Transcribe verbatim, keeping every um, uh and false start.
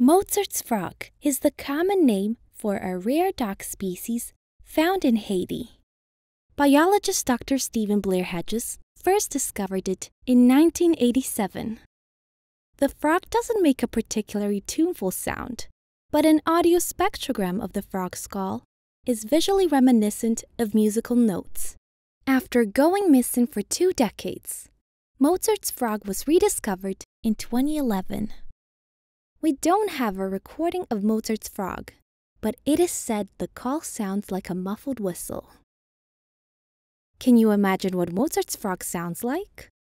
Mozart's frog is the common name for a rare dog species found in Haiti. Biologist Doctor Blair Hedges first discovered it in nineteen eighty-seven. The frog doesn't make a particularly tuneful sound, but an audio spectrogram of the frog's call is visually reminiscent of musical notes. After going missing for two decades, Mozart's frog was rediscovered in twenty eleven. We don't have a recording of Mozart's frog, but it is said the call sounds like a muffled whistle. Can you imagine what Mozart's frog sounds like?